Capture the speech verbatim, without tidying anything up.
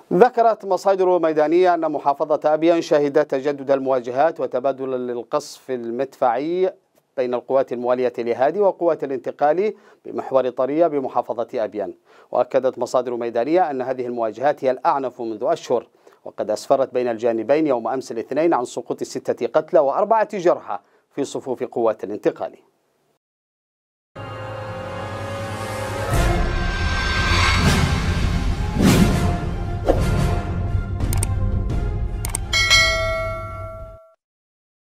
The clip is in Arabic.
ذكرت مصادر ميدانية أن محافظة أبين شهدت تجدد المواجهات وتبادل القصف المدفعي بين القوات الموالية لهادي وقوات الانتقال بمحور طرية بمحافظة أبين. وأكدت مصادر ميدانية أن هذه المواجهات هي الأعنف منذ أشهر، وقد أسفرت بين الجانبين يوم أمس الاثنين عن سقوط ستة قتلى وأربعة جرحى في صفوف قوات الانتقال.